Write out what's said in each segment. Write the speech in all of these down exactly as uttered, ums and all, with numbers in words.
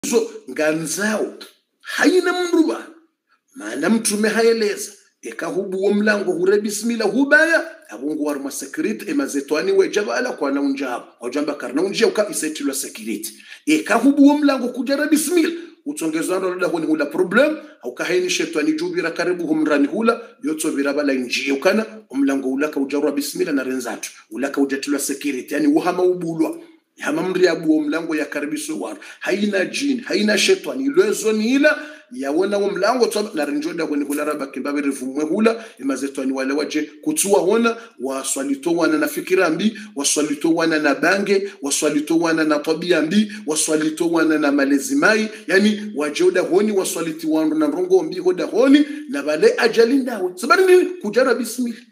zo nganzao haina mruba maana mtume haeleza ekahubu wa mlango hure bismillah hubaya abungu warma security emazetwani wejabala kwa na unjabo ojamba karna unjia uka isetilwa security ekahubu wa mlango kujara bismillah utongezano loda honi hula problem au kaheni shetani jubira karibu humrani hula yotso birabala njia ukana umlango ulaka ujarwa bismillah na renzatu ulaka ujatilwa security yani uhama ubulwa hama mri abu mlango ya karibiso war haina jini haina shetani lwezo ni ila yawona wa mlango tsoba na rinjoda kwenye hula raba kimbabe rivumwe hula imazetwani wale waje kutua hona waswalito wana na fikira mbi waswalito wana na bange waswalito wana na tabia mbi waswalito wana na malezimai yani wajoda honi waswaliti wandu na rongo mbi hoda honi na bale ajali ndawe sabari ni kujara bismillah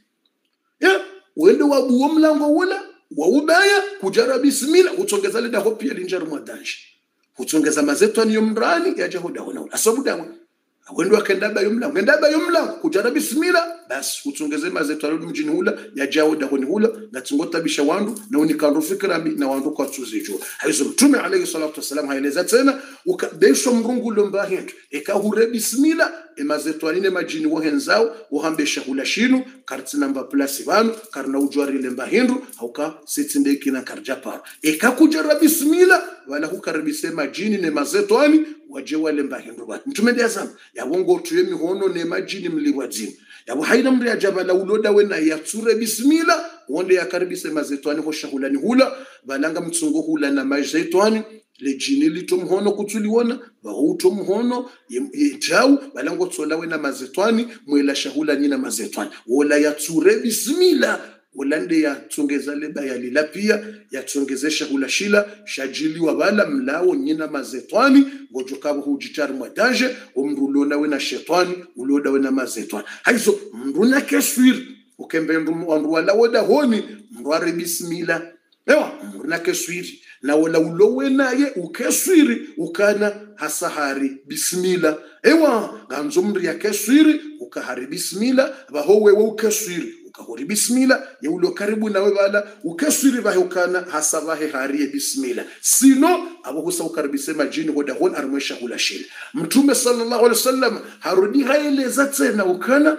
ya wende wabu wa mlango hula wa ubaya kujara bismillah utongeza leda hopi ya linjaru mwadanshi utongeza mazetwani yomrani ya jahoda hona asabu dawe wendo akendaba yomla ngendaba yomla kujara bismillah bas utongeze mazetwani mjini hula ya jahoda honi hula na tungota bisha wandu na unikandu fikra na wandu kwa tuzijo haizo mtume alayhi salatu wasalam haeleza tena ukabesho mrungu lomba hindu ekahure bismillah emazetwani ne majini wohenzao uhambesha hula shinu kartina mba plasi vanu karna ujwari lemba hindu hauka sitinde kina karjapara eka kujara bismillah wala hukaribise majini ne mazetwani waje wale mba hindu ba mtume ndiazama ya wongo tuye mihono ne majini mliwazimu ya haina mri ajabala uloda wena ya tsure bismillah wonde ya karibise mazetwani ho shahulani hula balanga mtsungo hula na mazetwani le jini litomhono kutuliona ba utomhono yetau balango tsola wena mazetwani mwela shahula nina mazetwani wala ya tsure bismillah ulande ya tungeza leba ya lila pia ya tungezesha hula shila shajili wa bala mlao nyina mazetwani ngojokabu hujitari mwadaje umrulona wena shetwani uloda wena mazetwani haizo mruna keswiri ukembe mru wala woda honi mruare bismillah ewa mruna keswiri na wala ulowe naye ukeswiri ukana hasahari bismillah ewa ganzo mri ya keswiri ukahari bismillah bahowe we ukeswiri ukahori bismillah ya ulo karibu nawe bala ukeswiri bahe ukana hasabahe hariye bismillah sino abo husa ukaribise majini hoda hon armesha hula shil mtume sallallahu alaihi wasallam harudi haeleza tena ukana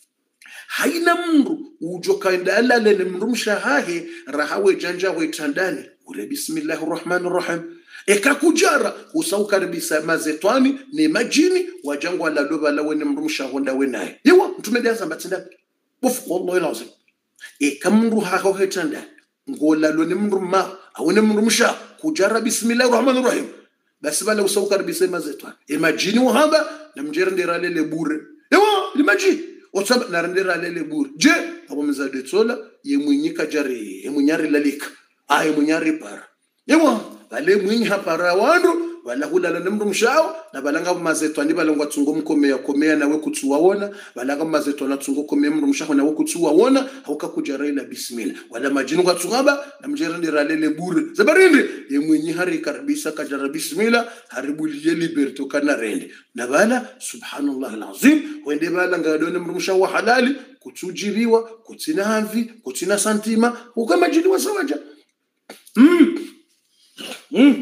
haina mru ujokaenda alale ne mrumsha hahe rahawe janja wetandani ule bismillahir rahmanir rahim eka kujara usaukaribisa mazetwani ne majini wajangwa la loba la wene mrumsha honda wenaye yewa mtume ndiaza mbatenda bof wallahi lazim eka mru haho hetanda ngola lo ne mrumma awene mrumsha kujara bismillahir rahmanir rahim basi bala usaukaribisa mazetwani e majini wahamba na mjera ndira lele bure yewa ni majini otsaba narendera lele bure je abo mzade tsola ye mwinyika jari ye mwinyari lalika aye mwinyari para yewa bale mwinyi hapara wandu wala hulala nemru mshao na balanga mazetwani balangwa tsungo mkomea komea nawe kutsuwa wona balanga mazetwana tsungo komea mru mshao nawe kutsuwa wona hauka kujara ila bismillah wala majinu kwa tsungaba na mjerendera lele bure zabarindi ye mwinyyi hari karibisa kajara bismillah haribuli ye liberto kana rende na bala subhanallah alazim wende bala ngadone mru mshao wa halali kutujiriwa kutina hamvi kutina santima ukama jini wasawaja mm mm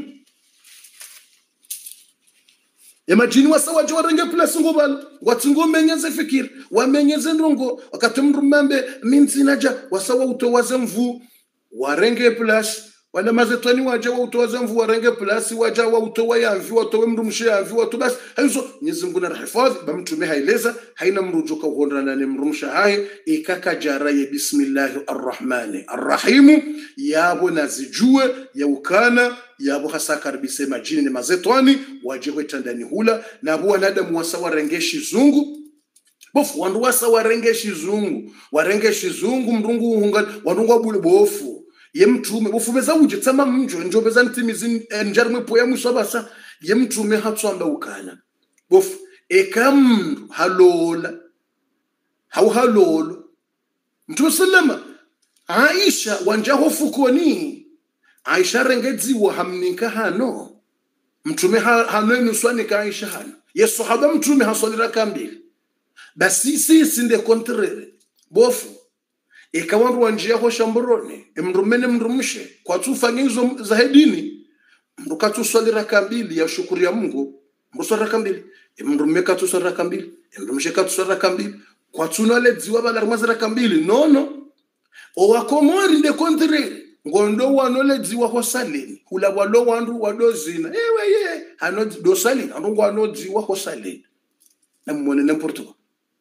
Imagine wasawaje warenge plus ngobala watsingo menyeze fikir wamenyeze ndongo akatumrumambe minzinaja wasawa utowaze mvu warenge plus wala mazetwani waje wa utowaze mvu warenge plus waja wa utowa yamvi watowe mrumshe yamvi watu basi hizo Mwenyezi na hifadhi bamtume haileza haina mrujuka uhondana ne mrumsha hai ikaka jara ya bismillahir rahmanir rahim yabo nazijue ya ukana yabo hasa karibise majini ne mazetwani waje wetandani hula na bo wanadamu wasawa rengeshi zungu bofu wandu wasawa rengeshi zungu warengeshi zungu mrungu hunga wandu bule bofu ye mtume bufumeza uje tsama mjo njobeza ntimizi njarumwe poya musabasa ye mtume hatswamba ukana bofu ekam halola hau halolo mtume sallama Aisha wanjaho fukoni Aisha rengedziwa hamnika hano mtume hano nuswani ka Aisha hano ye sahaba mtume hasolira kambili basi sisi nde kontrere bofu ekawandu wanjia ho shamburone emrumene mrumshe kwa tufanyizo za hedini mrukatu swali raka mbili ya shukuri ya Mungu mruswa raka mbili mrumeka tu swali raka mbili mrumsheka tu swali raka mbili kwa tunale dziwa bala ramaza raka mbili no no o wakomori de contraire ngondo wanole dziwa ho salini hula walo wandu wadozina ewe ye ano do salini ando wano dziwa ho salini na mwone n'importe quoi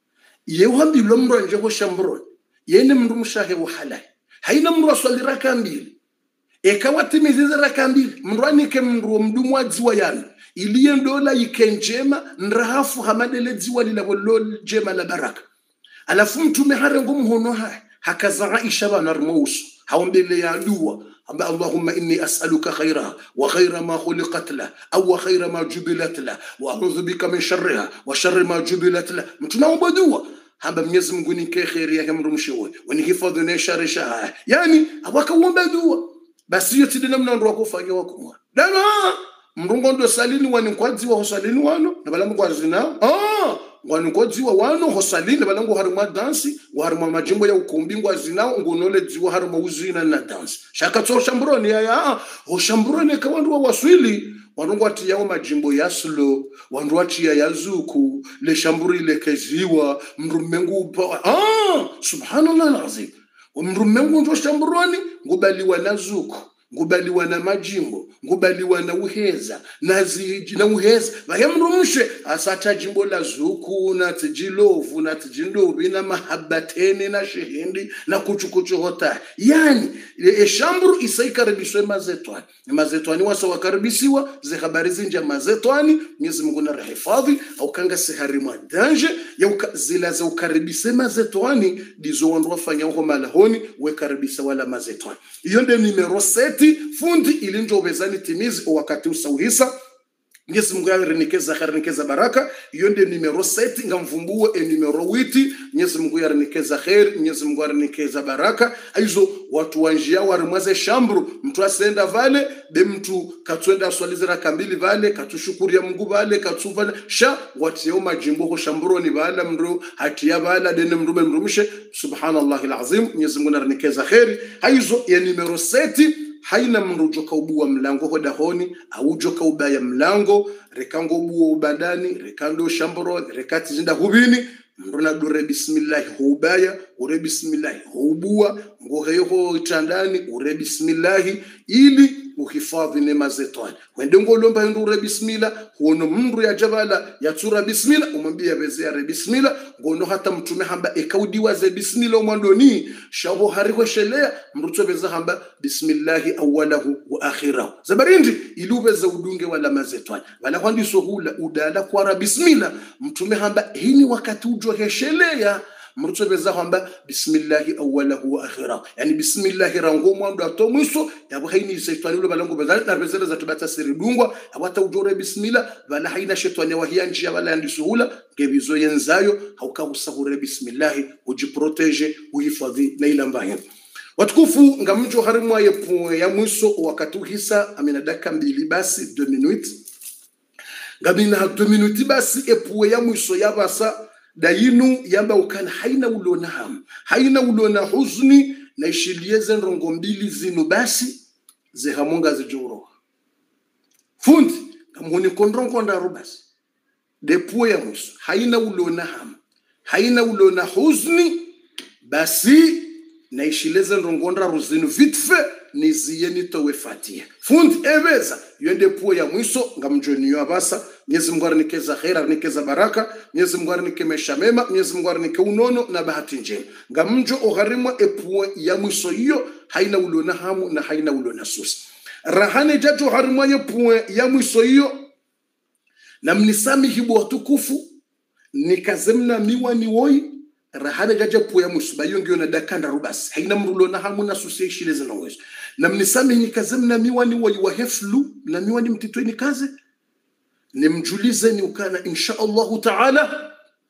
ye wambi lomro nje ho shambro ye ne mndu mushahe wa halal haina mndu swali raka mbili ekawatimiziza raka mbili mndu anike mndu mdumu wa dziwa yani iliye ndola ikenjema nrahafu hamadele dziwa lila walo jema la baraka alafu mtume harengo mhono ha hakaza Aisha bana rmusu haombele ya dua amba Allahumma inni as'aluka khayraha wa khayra ma khuliqat la aw khayra ma jubilat la wa a'udhu bika min sharriha wa sharri ma jubilat la mtunaomba dua hamba Mwenyezi Mungu ni kheri yake mrumshiwe wanihifadhi na shari shaha yani awakaomba dua basi yote dina mnando wakufanya wako dana mrungo ndo salini wani kwazi wa salini wano na balamu kwa zina ah wani kwazi wa wano hosalini na balangu haruma dansi wa haruma majimbo ya ukumbi ngwa zina ngonole dziwa haruma uzina na dansi shaka to shambroni ya ya ho shambroni ka wandu wa waswili wandu wati yao majimbo ya slow wandu wati ya yazuku le shamburi le keziwa mrumengu pa ah subhanallah alazim mrumengu ndo shambroni ngubaliwa na zuku ngubaliwa na majimbo ngubaliwa na uheza nazi na uheza bayamrumshe asata jimbo la zuku na tijilovu na tijindobi na mahabbateni na shehindi na kuchukuchu hota yani e shambru isaikaribishwe mazetwani mazetwani wasa wakaribisiwa ze habari zinja mazetwani Mwenyezi Mungu na rahifadhi au kanga seharimu danje ya zila za ukaribise mazetwani dizo wandu wafanya ho malahoni we karibisa wala mazetwani iyo ndio numero sita fundi ilinjo bezani timizi wakati usauhisa Mwenyezi Mungu yarenikeza khairnikeza baraka iyo ndio numero sita ngamvumbue e numero witi Mwenyezi Mungu yarenikeza khair Mwenyezi Mungu yarenikeza baraka aizo watu wanjia warimwaze shambru mtu asenda vale de mtu katwenda swalizira kambili vale katushukuria Mungu vale katuvala sha watu majimbo ho shambroni vale mru hatia vale de mrume mrumishe subhanallahi alazim Mwenyezi Mungu yarenikeza khair aizo ya numero sita haina mrujoka ubuwa mlango hodahoni au joka ubaya mlango rekango ubuwa ubadani rekando shambro rekati zinda hubini mruna dure bismillah hubaya ure bismillah hubuwa ngoheyo ho itandani ure bismillah ili uhifadhi neema zetwani wende ngolomba ure bismillah huono mndu ya jabala ya tura bismillah umwambia bezea re bismillah ngono hata mtume hamba ekaudiwa ze bismillah umwandoni shabo hariko shelea mruto beza hamba bismillah awwalahu wa akhirahu zabarindi ilubeza udunge wala mazetwani wala kwandi sohula udala kwa bismillah mtume hamba hini wakati ujo heshelea mruto beza hamba bismillah awwalahu wa akhirahu yani bismillah rango mwando atomwiso yabo haini shetani ulo balango bezali na bezela za tubata siridungwa hawata ujore bismillah wala haina shetani wa hiya njia wala ndi suhula ngebizo yenzayo haukausahura bismillah ujiprotege uhifadhi na ila mbaya watukufu ngamjo harimu yepu ya mwiso wakati uhisa amina daka mbili basi deux minutes ngamina deux minutes basi epu ya mwiso ya basa dayinu yamba ukana haina ulona ham haina ulona huzni na ishilieze nrongo mbili zinu basi ze hamunga zijuro fundi kamuhoni kondrongo ndaru basi depo ya musu haina ulona ham haina ulona huzni basi na ishileze nrongo ndaru zinu vitfe niziyeni towe fatia fundi ebeza yende po ya mwiso ngamjoni yo abasa Mwenyezi Mungu anikeza khair anikeza baraka Mwenyezi Mungu anikemesha mema Mwenyezi Mungu anike unono na bahati njema ngamjo ogharimwa epo ya mwiso hiyo haina ulona hamu na haina ulona susi rahane jajo harimwa epo ya mwiso hiyo na mnisami hibu watukufu nikazemna miwa ni woi rahane jajo po ya mwiso bayo ngio na dakanda rubasi haina mrulona hamu na susi ishileze na wezo na mnisami nikazemna miwa ni woi wa heflu na miwa ni mtitweni kaze nimjulize ni ukana insha Allah taala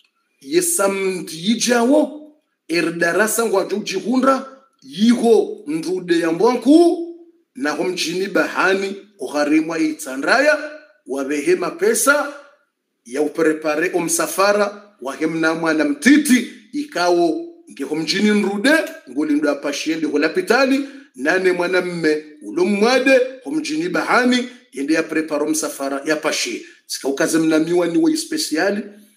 yesamdijawo erdarasa ngwa jujihunda yiho ndude ya mbwanku na homjini bahani ogharimwa itsandraya wabehema pesa ya uprepare omsafara wahemna mwana mtiti ikawo ngehomjini nrude ngulindo apashiende holapitali nane mwanamme ulomwade homjini bahani yende ya preparo msafara ya pashi sikaukaze mnamiwa ni wa speciali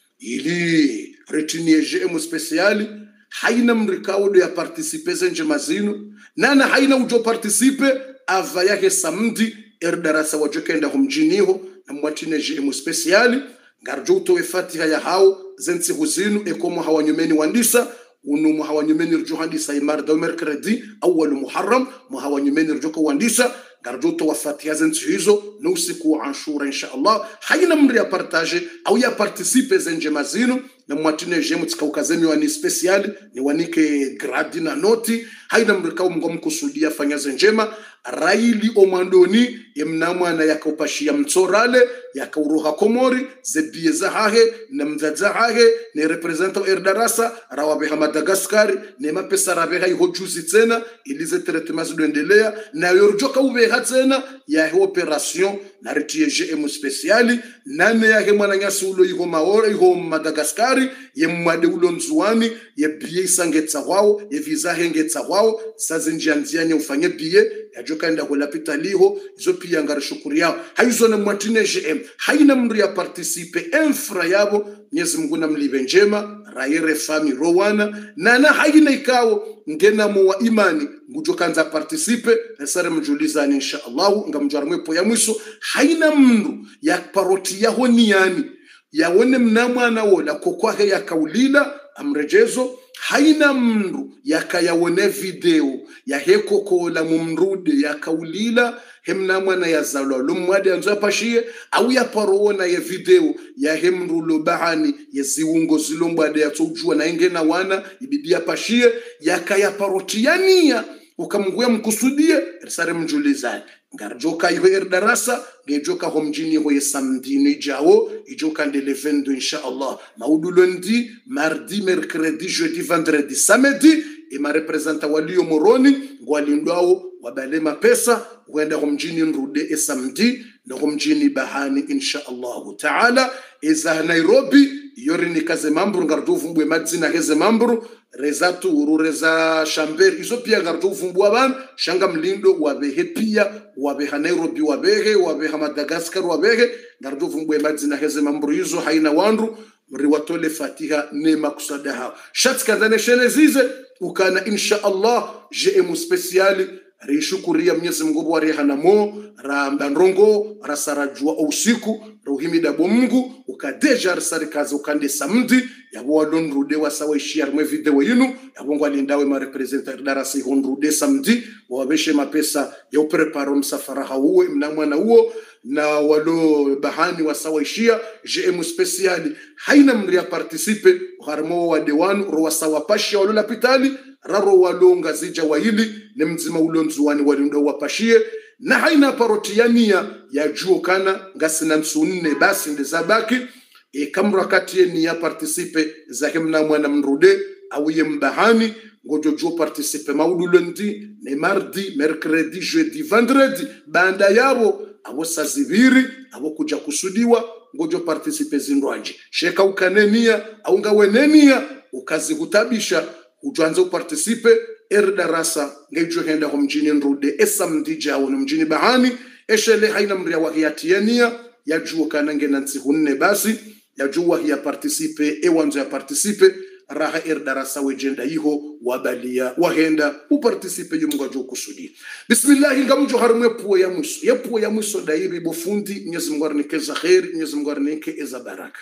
ili retinie jemu speciali haina mrikaudo ya participe zenje mazinu nana haina ujo participe ava yake samdi erdarasa wajokenda humjiniho na mwatine jemu speciali ngarjo utowe fatiha ya hao zensi huzinu ekomo hawanyumeni wandisa unu muhawanyumeni rjo handisa imar da merkredi awalu muharram muhawanyumeni rjo ko wandisa ngarjo utowe fatiha zensi hizo na usiku Ashura insha Allah haina mri ya partage au ya participe zenje mazinu na mwatine jemu tikaukazemi wani speciali ni wanike gradi na noti haina mrikau mgo mkusudia fanya zenjema raili omandoni emnamwana yakaupashia mtsorale yakauruha komori zebie za hahe na mzaza hahe ne representa erdarasa rawabeha Madagaskari ne mapesa rabeha ihojuzi tena ilize teretemazi duendelea na yorjoka ubeha tena ya he operation na retieje emu speciali nane ya he mwananyasi ulo iho maora iho Madagaskari ye mwade ulo nzuani ye biye isangetsa wao ye visa hengetsa wao sazinjianzianye ufanye biye ya joka nda kulapita liho izo pia ngarishukuri yao haizo na mwatine G M haina mri ya participe enfra yabo Mwenyezi Mungu na mlibe njema raire fami rowana nana haina ikao ngena mo wa imani ngujoka nza participe esare mjulizani insha Allah ngamjwara mwepo ya mwiso haina mndu ya paroti ya honiani ya wone mnamwana wola kokwahe ya kaulila amrejezo haina mndu yakayawone video ya heko kola mumrude ya kaulila hemna mwana ya zalwa lumwade anzo pashie au ya parona ya video ya hemru lo bahani ya ziungo zilombade ya tojua na ingena wana ibidia pashie yakaya parotiania ukamnguya mkusudie risare mjulizani ngarjoka iho erdarasa ngejoka homjini ho yesamdini jao ijoka ndele vingt-deux insha Allah maudu lundi mardi mercredi jeudi vendredi samedi ima representa walio moroni ngwalindwao wabalema pesa huenda homjini nrude esamdi na homjini bahani insha Allah taala eza Nairobi yori ni kaze mambru ngardovu mbwe madzina heze mambru rezatu urureza shamberi izo pia ngardovu mbwa ban shanga mlindo wabehe pia wabeha Nairobi wabehe wabeha Madagascar wabehe ngardovu mbwe madzina heze mambru izo haina wandu mriwatole fatiha nema kusadaha shatka dhane shelezize ukana insha Allah jemu speciali rishukuria Mwenyezi Mungu wa rehana mo rambanrongo rasarajua usiku rohimida Mungu ukadeja rasarikazi ukande samdi yabo walonrude wasawa share mwe video yinu yabo ngwalindawe ma representative darasa ihonrude samdi wabeshe mapesa ya upreparo msafara hauwe mnamwana huo na walo bahani wasawa shia jemu speciali haina mria participe harmo wa dewanu ro wasawa pashi walo lapitali raro walonga zija wahili ne mzima ulonzuani walindo wapashie na haina parotiania ya juo kana ngasina nsunne basi ndezabaki e kamra katie ni ya participe za hemna mwana mrude awiye mbahani ngojo juo participe maudu lundi ne mardi mercredi jeudi vendredi banda yabo abo sazibiri abo kuja kusudiwa ngojo participe zindwaji sheka ukanenia au ngawenenia ukazihutabisha ujuanza uparticipe erdarasa ngejo henda ho mjini nrude esamdi jao no mjini bahani eshele haina mria wahiatiania ya juo kana ngena nsihunne basi ya juo ya participe ewanzo ya participe raha erdarasa wejenda iho wabalia wahenda uparticipe yumunga jo kusudi bismillah ngamjo harumwe puo ya muso ya puo ya muso dairi bofundi Mwenyezi Mungu arnikeza khair Mwenyezi Mungu arnike eza baraka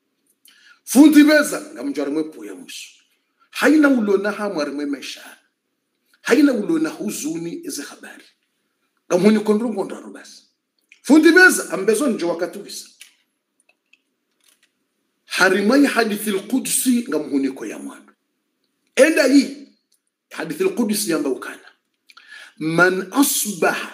fundi beza ngamjo harumwe puo ya muso haina ulona hamwari mwemesha haina ulona huzuni eze habari ngamuni kondrongo ndaro basi fundi beza ambezo nje wakati wisa harimai hadithi al-Qudsi ngamuni ko ya mwana enda hii hadithi al-Qudsi yamba ukana man asbaha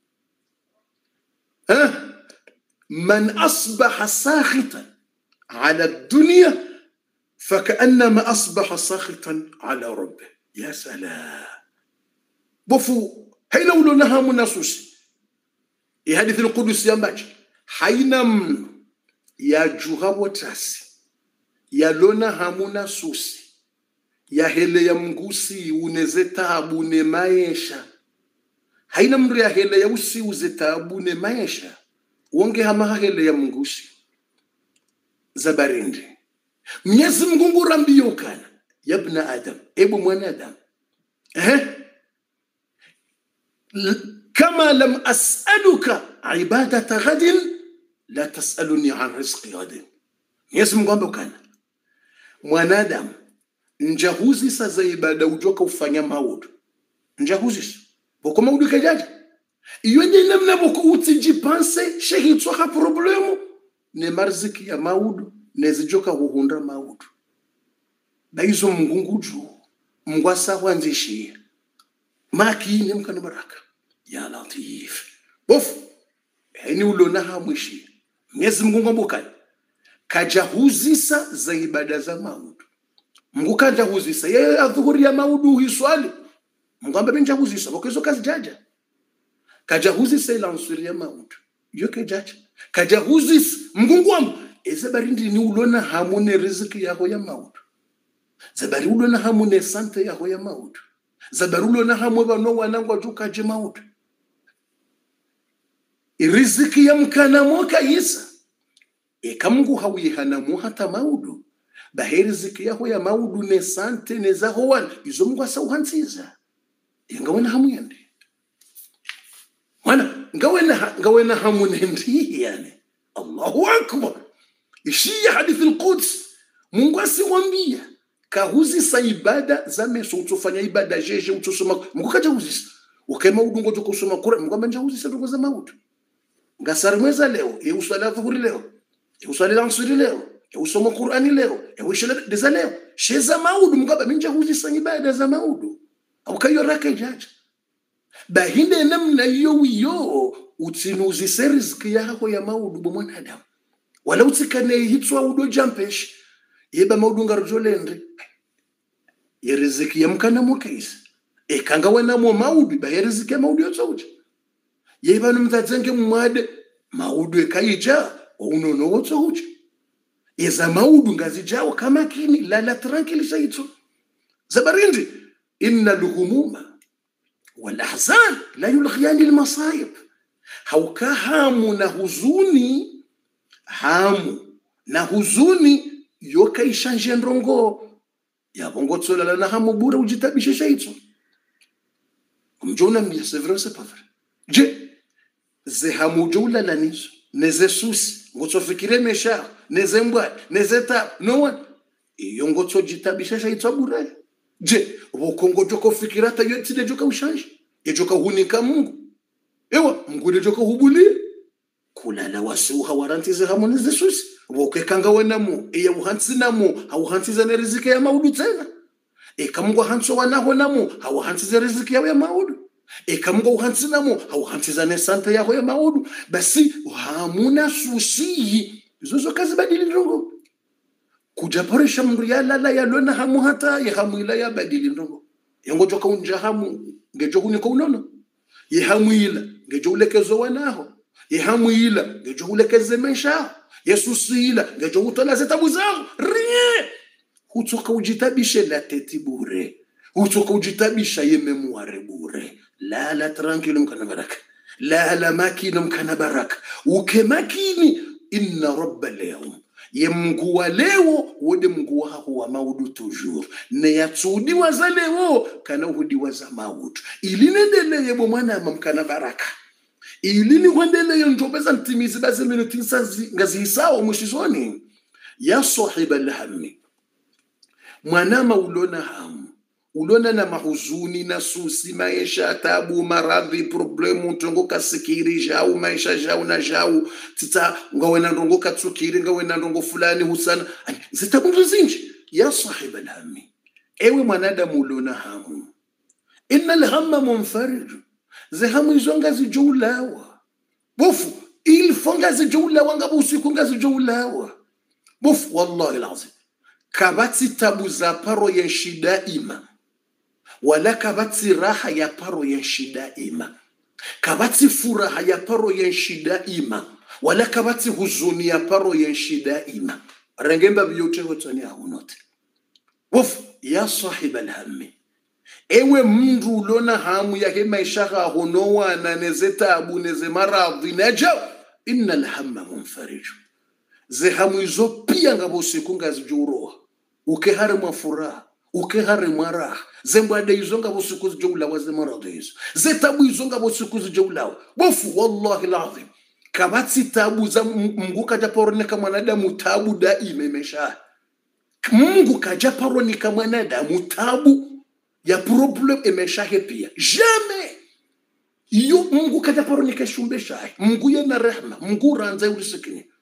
ha man asbaha sakhitan ala ad-dunya فكأنما أصبح ساخطا على ربه يا سلام بفو هين ولونها مناسوس يحدث القدس يا ماجي حينم يا جوها وتاسي يا لونها مناسوس يا هله يا مغوسي unezeta abune maisha haina mri ya hele ya usi uzeta abune maisha wonge hama hele ya mungushi zabarindi Mwenyezi Mungu ngurambio kana yabna adam ebu mwanadamu eh kama lam as'aluka ibadata ghadin la tas'aluni an rizqi ghadin. Mwenyezi Mungu ambaye kana mwanadamu njahuzi sa za ibada ujoka ufanya maudu njahuzi boko maudu kajaja iyo ndi namna boko utijipanse shehitwa ha problemu ne marziki ya maudu nezijoka huhunda maudu baizo mungunguju mngwasa wanzishia makini mkana baraka ya latif bof yani ulona hamwishi Mwenyezi Mungu ngomboka kajahuzisa za ibada za maudu Mungu kajahuzisa yeye adhuhuri ya maudu hiswali Mungu ambaye njahuzisa bokezo kazi jaja kajahuzisa ila nsuri ya maudu yoke jaja kajahuzisa Mungu ngombo eze barindi ni ulona hamune riziki yako ya maudu zabari ulona hamune sante yako ya maudu zabari ulona hamwe bano wanangwa tukaje maudu riziki ya mkana moka yisa eka Mungu hawihana mu hata maudu bahe riziki yako ya maudu ne sante ne zaho wan izo Mungu asauhanziza ngawena hamuyende wana ngawena ngawena hamune ndi yani Allahu akbar ishia hadithi al-Quds Mungu asiwambia kahuzisa ibada za meso utofanya ibada jeje utosoma Mungu kajahuzisa ukema udungo to kusoma Qur'an Mungu amejahuzisa ndogo za maudu ngasarmeza leo e usala dhuhuri leo e usala lansuri leo e usoma Qur'ani leo e wishela deza leo sheza maudu Mungu amejahuzisa ibada za maudu au kayo raka jaja bahinde namna yo yo utinuzi seriziki yako ya maudu bo mwanadamu wala utikane hitwa udo jampesh yeba maudu ngarujolende yeriziki ya mkana mokais e kanga wana mo maudu ba yeriziki ya maudu yotsauti yeba numzadzenge mwade maudu ekayija unono wotsauti yeza maudu ngazijao kama kini lala tranquil shaito zabarindi inna al-humuma wal ahzan la yulghiyan al-masayib hauka hamu na huzuni hamu na huzuni yoka ishanje ndongo ya bongo tsola na hamu bura ujitabishe shaito mjona mbi c'est vrai c'est pas vrai je ze hamu jula la nizo neze susi ngotsofikire mesha neze mbwa neze ta no one iyo ngotso jitabishe shaito bura je ubukongo joko fikira ta yotide joka ushanje yejoka hunika Mungu ewa Mungu joka hubuli kulala wasuha warantize hamonize susi wokekanga wenamo iya uhansinamo hauhantize ne riziki ya maudu tena eka Mungu hanso wanaho namo hauhantize riziki ya maudu eka Mungu uhansinamo hauhantize ne santa yako ya maudu basi hamuna susi zozo kazi badili ndongo kujaporesha Mungu ya lala ya lona hamu hata ya hamu ila ya badili ndongo yango joka unja hamu ngejo huniko unono ye hamu ila ngejo ulekezo wanaho ye hamu ila ngejo ulekeze mesha Yesu sila ngejo utola zetabu zao rien utoka ujitabishe la teti bure utoka ujitabisha ye memoire bure la la tranquille mkana baraka la la makini mkana baraka ukemakini inna rabbal yawm ye Mungu wa leo wode Mungu wako wa maudu toujours ne yatsudi waza leo kana uhudi waza maudu ili nendele yebo mwana mkana baraka ili ni kwendele yonjobeza ntimizi baze minuti nsazi ngazihisawa mushizoni ya sahiba alhammi mwanama ulona hamu ulona na mahuzuni na susi maisha tabu maradhi problemu tongo kasikiri jau maisha jau na jau tita ngawena ndongo katsukiri ngawena ndongo fulani husana zitabu zinji ya sahiba alhammi ewe mwanadamu ulona hamu innal hamma munfarij zihamu izonga zijulawa bofu il fonga zijulawa ngabu usiku ngazijulawa bofu wallahi alazim kabati tabu za paro ya shida ima wala kabati raha ya paro ya shida ima kabati furaha ya paro ya shida ima wala kabati huzuni ya paro ya shida ima rengemba biyote hotoni ahunote bofu ya sahiba alhammi ewe mndu ulona hamu ya maisha honoa na nezeta abu neze maradhi naja innal hamma munfarij ze hamu izo pia ngabo siku ngazijuroa ukehare mafuraha ukehare maraha zembade izo ngabo siku zijula waze marado izo ze tabu izo ngabo siku zijula bofu wallahi alazim kabati tabu za Mungu kajaporoneka mwanadamu tabu daima imesha Mungu kajaporoneka mwanadamu tabu ya problem imesha pia jamais iyo Mungu kajaporoneka shumbe shahi Mungu yana rehma Mungu ranza ulisikini